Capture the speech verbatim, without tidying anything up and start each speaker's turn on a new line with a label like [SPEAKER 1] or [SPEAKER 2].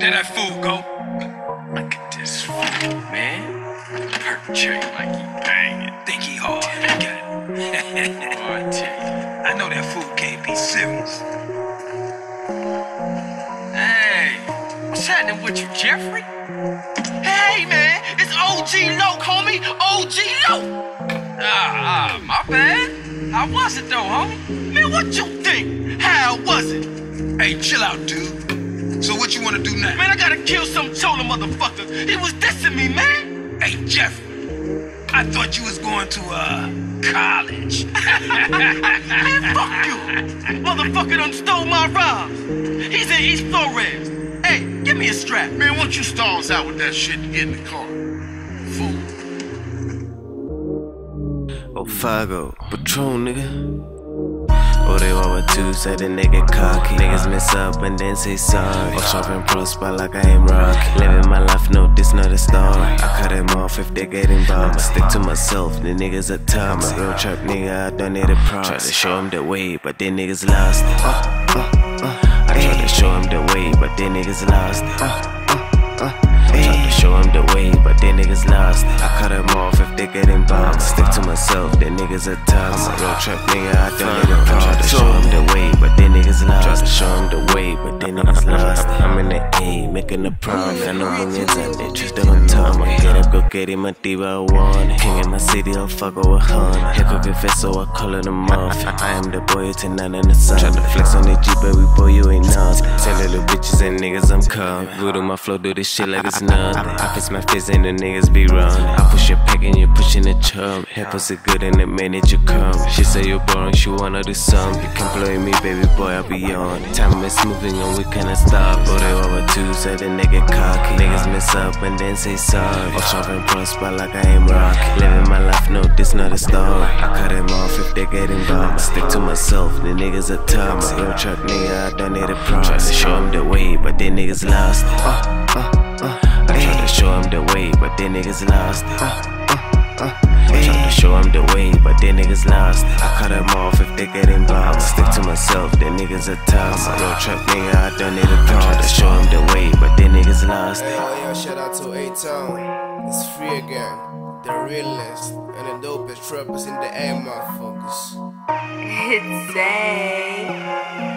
[SPEAKER 1] There that fool go. Look at this fool, man. Perpetrate like he banging. Think he hard. He got it. Oh, I tell you. I know that fool can't be serious. Hey, what's happening with you, Jeffrey? Hey, man, it's O G Loc, homie. O G Loc. Ah, ah, my bad. How was it though, homie? Man, what you think? How was it?
[SPEAKER 2] Hey, chill out, dude. So what you wanna do now?
[SPEAKER 1] Man, I gotta kill some chola motherfucker. He was dissing me, man.
[SPEAKER 2] Hey, Jeff, I thought you was going to, uh, college.
[SPEAKER 1] Man, fuck you. Motherfucker done stole my rhymes. He's in East Flores. Hey, give me a strap.
[SPEAKER 3] Man, why don't you stalls out with that shit and get in the car? Fool.
[SPEAKER 4] Oh, Fago, Patron, nigga. Oh, they all with two, say the nigga cocky. Niggas mess up and then say sorry. Oh, shopping pro spot like I ain't rocky. Living my life, no, this not a story. I cut them off if they get involved. I'ma stick to myself, the niggas are toxic. I'm a real trap nigga, I don't need a props. Try to show them the way, but then niggas lost it. Uh, uh, uh, I try to show them the way, but then niggas lost it. Uh, uh, uh, I try to show them the way, but then niggas lost it. I cut them off if they get involved. I'ma stick to myself, the niggas are toxic. I'm a real trap nigga, I don't need a props. Try to show them the way, but then niggas lost. Try to show them the way, but then niggas lost. I'm in the A, making a profit. I know millions out there, just on top. My head up, go get him, my diva, I want it. King in my city, I'll fuck over hundred. Here cooking fast, so I call it a mafia. I am the boy, it's tonight in the sun. Try to flex on the G, baby boy, you ain't nothing. Tell little bitches and niggas I'm calm. Voodoo my flow, do this shit like it's nothing. I fix my face and the niggas be wrong. I push your pack and you pushing the chum. Hair pussy good in a minute you come. She say you're boring, she wanna do something. You can play me, baby boy, I'll be on. Time is moving and we cannot stop. Oh, they over two, say the nigga cocky. Niggas mess up and then say sorry. Oh, shopping pro spot like I ain't rocky. Living my life, no, this not a story. I cut them off if they get involved. I'ma stick to myself, the niggas are toxic. I'm a real trap nigga, I don't need a props. Try to show them the way, but then niggas lost it. Uh, uh, uh. I try to show them the way, but then niggas lost it. Uh, uh, uh. I try to show them the way, but then niggas lost it. I cut them off if they get involved. Stick to myself, the niggas are toxic. I'm a real trap nigga, I don't need a props. Try to show them the way, but then niggas lost it.
[SPEAKER 5] Hey, yo, shout out to A-Town. It's free again. The realest and the dopest rappers in the air, motherfuckers.
[SPEAKER 6] It's A.